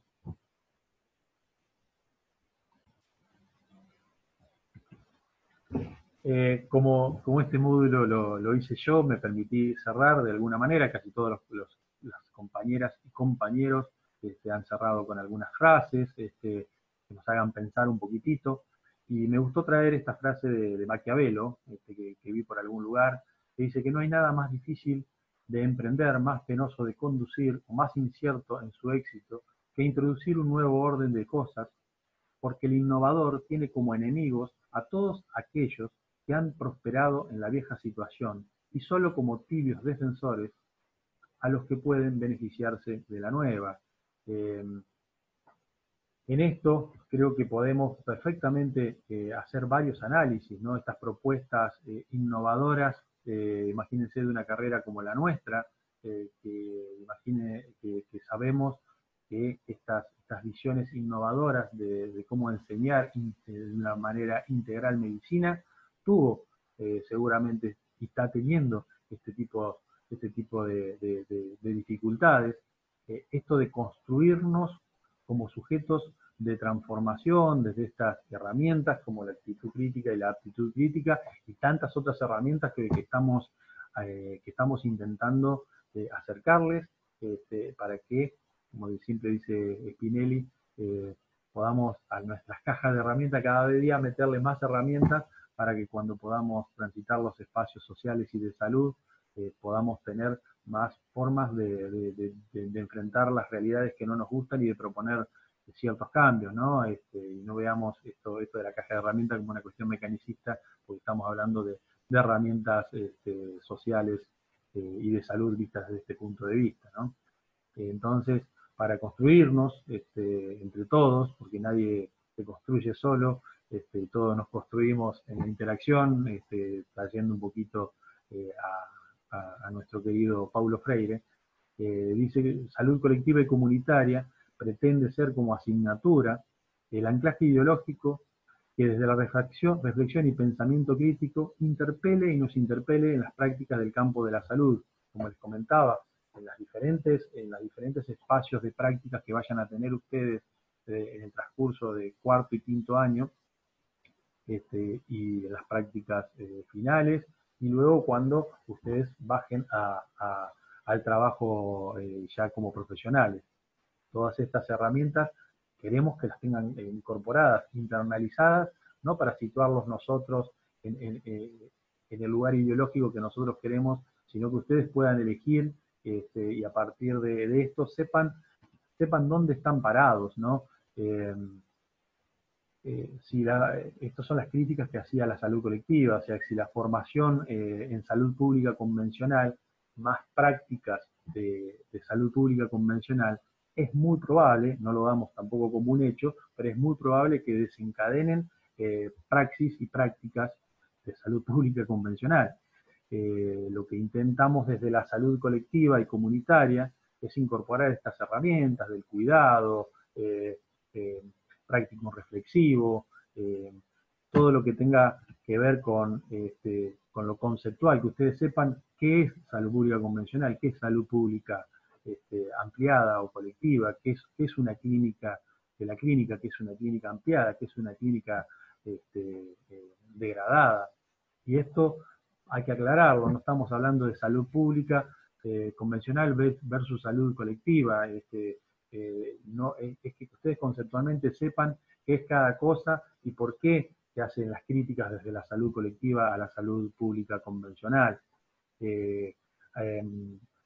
[SPEAKER 1] Eh, como, como este módulo lo, lo hice yo, me permití cerrar de alguna manera, casi todos los, los las compañeras y compañeros este, han cerrado con algunas frases este, que nos hagan pensar un poquitito, y me gustó traer esta frase de, de Maquiavelo, este, que, que vi por algún lugar, que dice que no hay nada más difícil de emprender, más penoso de conducir o más incierto en su éxito que introducir un nuevo orden de cosas, porque el innovador tiene como enemigos a todos aquellos que han prosperado en la vieja situación y solo como tibios defensores a los que pueden beneficiarse de la nueva. Eh, en esto creo que podemos perfectamente eh, hacer varios análisis, ¿no? Estas propuestas eh, innovadoras, eh, imagínense de una carrera como la nuestra, eh, que, imagine, que, que sabemos que estas, estas visiones innovadoras de, de cómo enseñar de una manera integral medicina, tuvo eh, seguramente y está teniendo este tipo, este tipo de, de, de, de dificultades. Eh, esto de construirnos como sujetos de transformación desde estas herramientas como la actitud crítica y la aptitud crítica y tantas otras herramientas que, que, estamos, eh, que estamos intentando eh, acercarles este, para que, como siempre dice Spinelli, eh, podamos a nuestras cajas de herramientas cada día meterle más herramientas para que cuando podamos transitar los espacios sociales y de salud eh, podamos tener más formas de, de, de, de enfrentar las realidades que no nos gustan y de proponer ciertos cambios, ¿no? Este, y no veamos esto, esto de la caja de herramientas como una cuestión mecanicista, porque estamos hablando de, de herramientas este, sociales eh, y de salud vistas desde este punto de vista, ¿no? Eh, entonces, para construirnos este, entre todos, porque nadie se construye solo, este, todos nos construimos en la interacción, este, trayendo un poquito eh, a, a, a nuestro querido Paulo Freire, eh, dice que salud colectiva y comunitaria pretende ser como asignatura el anclaje ideológico que desde la reflexión, reflexión y pensamiento crítico interpele y nos interpele en las prácticas del campo de la salud, como les comentaba, en las diferentes, en los diferentes espacios de prácticas que vayan a tener ustedes eh, en el transcurso de cuarto y quinto año, este, y en las prácticas eh, finales, y luego cuando ustedes bajen a, a, al trabajo eh, ya como profesionales. Todas estas herramientas queremos que las tengan eh, incorporadas, internalizadas, no para situarlos nosotros en, en, en el lugar ideológico que nosotros queremos, sino que ustedes puedan elegir este, y a partir de, de esto sepan, sepan dónde están parados, ¿no? Eh, eh, si la, estas son las críticas que hacía la salud colectiva, o sea, si la formación eh, en salud pública convencional, más prácticas de, de salud pública convencional, es muy probable, no lo damos tampoco como un hecho, pero es muy probable que desencadenen eh, praxis y prácticas de salud pública convencional. Eh, lo que intentamos desde la salud colectiva y comunitaria es incorporar estas herramientas del cuidado, eh, eh, práctico reflexivo, eh, todo lo que tenga que ver con, este, con lo conceptual, que ustedes sepan qué es salud pública convencional, qué es salud pública este, ampliada o colectiva, qué es, qué es una clínica de la clínica, qué es una clínica ampliada, qué es una clínica este, eh, degradada. Y esto hay que aclararlo, no estamos hablando de salud pública eh, convencional versus salud colectiva, este, eh, no, es, es que ustedes conceptualmente sepan qué es cada cosa y por qué se hacen las críticas desde la salud colectiva a la salud pública convencional. Eh, eh,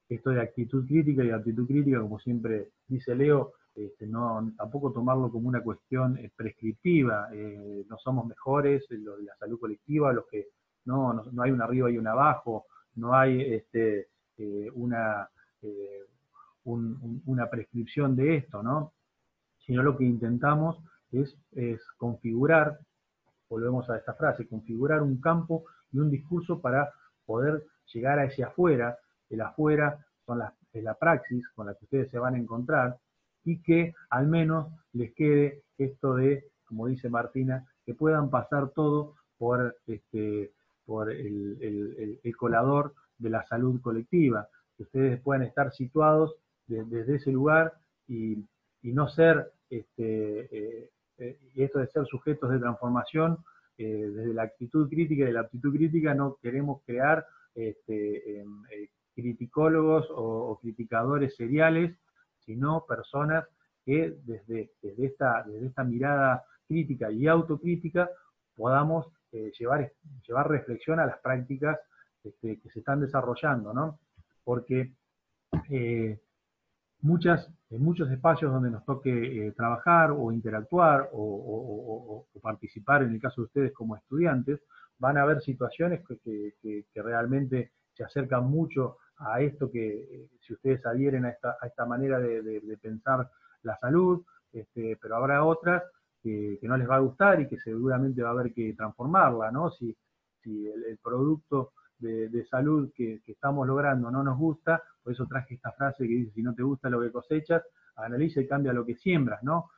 [SPEAKER 1] esto de actitud crítica y actitud crítica, como siempre dice Leo, este, no, tampoco tomarlo como una cuestión eh, prescriptiva, eh, no somos mejores, lo de la salud colectiva, los que no, no, no hay un arriba y un abajo, no hay este, eh, una, eh, un, un, una prescripción de esto, ¿no? Sino lo que intentamos es, es configurar, volvemos a esta frase, configurar un campo y un discurso para poder llegar a ese afuera. El afuera son las, es la praxis con la que ustedes se van a encontrar y que al menos les quede esto de, como dice Martina, que puedan pasar todo por, este, por el, el, el, el colador de la salud colectiva, que ustedes puedan estar situados de, desde ese lugar y, y no ser, este, eh, eh, y esto de ser sujetos de transformación, eh, desde la actitud crítica y de la aptitud crítica no queremos crear este, eh, eh, criticólogos o, o criticadores seriales, sino personas que desde, desde, esta, desde esta mirada crítica y autocrítica podamos eh, llevar, llevar reflexión a las prácticas este, que se están desarrollando, ¿no? Porque eh, muchas, en muchos espacios donde nos toque eh, trabajar o interactuar o, o, o, o, participar, en el caso de ustedes como estudiantes, van a haber situaciones que, que, que realmente se acercan mucho a esto que, eh, si ustedes adhieren a esta, a esta manera de, de, de pensar la salud, este, pero habrá otras que, que no les va a gustar y que seguramente va a haber que transformarla, ¿no? Si, si el, el producto de, de salud que, que estamos logrando no nos gusta, por eso traje esta frase que dice, si no te gusta lo que cosechas, analiza y cambia lo que siembras, ¿no?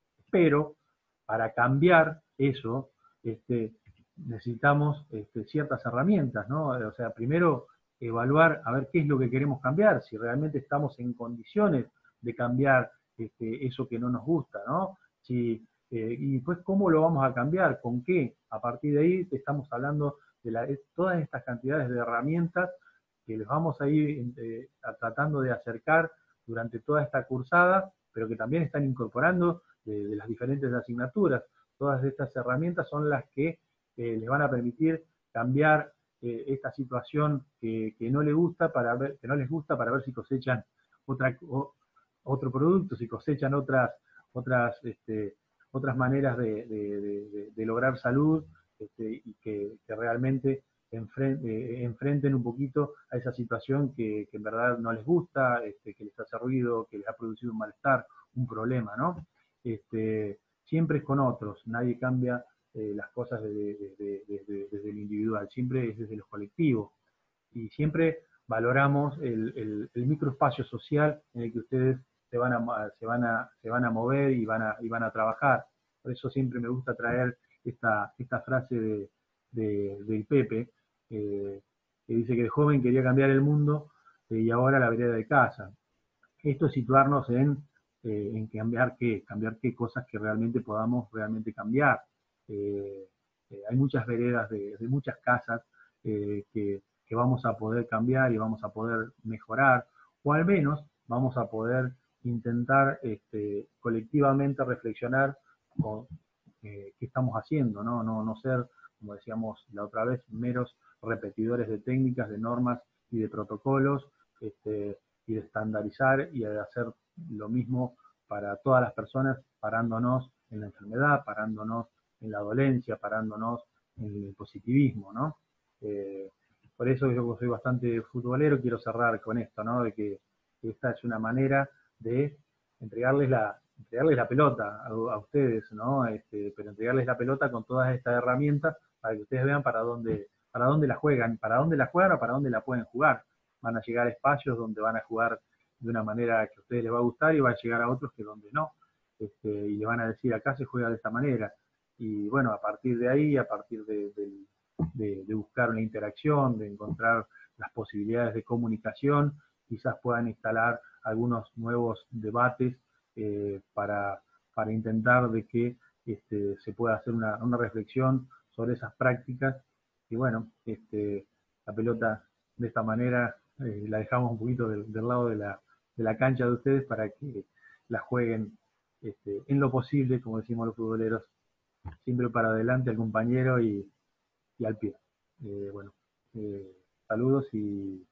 [SPEAKER 1] Pero para cambiar eso, este, necesitamos este, ciertas herramientas, ¿no? O sea, primero evaluar a ver qué es lo que queremos cambiar, si realmente estamos en condiciones de cambiar este, eso que no nos gusta, ¿no? Si, eh, y después, ¿cómo lo vamos a cambiar? ¿Con qué? A partir de ahí estamos hablando de la, todas estas cantidades de herramientas que les vamos a ir eh, tratando de acercar durante toda esta cursada, pero que también están incorporando de, de las diferentes asignaturas. Todas estas herramientas son las que eh, les van a permitir cambiar eh, esta situación que, que no les gusta para ver, que no les gusta para ver si cosechan otra, o, otro producto, si cosechan otras, otras, este, otras maneras de, de, de, de lograr salud, este, y que, que realmente enfrenten, eh, enfrenten un poquito a esa situación que, que en verdad no les gusta, este, que les hace ruido, que les ha producido un malestar, un problema, ¿no? Este, siempre es con otros, nadie cambia eh, las cosas desde, desde, desde, desde el individual, siempre es desde los colectivos. Y siempre valoramos el, el, el microespacio social en el que ustedes se van a, se van a, se van a mover y van a, y van a trabajar. Por eso siempre me gusta traer esta, esta frase de, de, del Pepe, eh, que dice que el joven quería cambiar el mundo eh, y ahora la vereda de casa. Esto es situarnos en, eh, en cambiar qué, cambiar qué cosas que realmente podamos realmente cambiar. Eh, eh, hay muchas veredas de, de muchas casas eh, que, que vamos a poder cambiar y vamos a poder mejorar, o al menos vamos a poder intentar este, colectivamente reflexionar con eh, qué estamos haciendo, ¿no? No, no ser, como decíamos la otra vez, meros repetidores de técnicas, de normas y de protocolos, este, y de estandarizar y de hacer lo mismo para todas las personas, parándonos en la enfermedad, parándonos en la dolencia, parándonos en el positivismo, ¿no? Eh, por eso yo soy bastante futbolero, quiero cerrar con esto, ¿no? De que esta es una manera de entregarles la, entregarles la pelota a, a ustedes, ¿no? Este, pero entregarles la pelota con todas estas herramientas para que ustedes vean para dónde, para dónde la juegan, para dónde la juegan o para dónde la pueden jugar. Van a llegar a espacios donde van a jugar de una manera que a ustedes les va a gustar y va a llegar a otros que donde no. Este, y le van a decir, acá se juega de esta manera. Y bueno, a partir de ahí, a partir de, de, de, de buscar una interacción, de encontrar las posibilidades de comunicación, quizás puedan instalar algunos nuevos debates eh, para, para intentar de que este, se pueda hacer una, una reflexión sobre esas prácticas. Y bueno, este, la pelota de esta manera eh, la dejamos un poquito del, del lado de la, de la cancha de ustedes para que la jueguen este, en lo posible, como decimos los futboleros, siempre para adelante al compañero y, y al pie. Eh, bueno, eh, saludos y,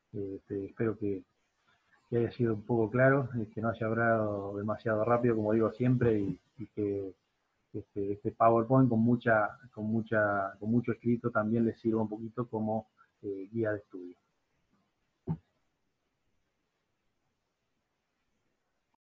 [SPEAKER 1] Este, espero que, que haya sido un poco claro, y que no haya hablado demasiado rápido, como digo siempre, y, y que este, este PowerPoint con mucha, con mucha, con mucho escrito también les sirva un poquito como eh, guía de estudio.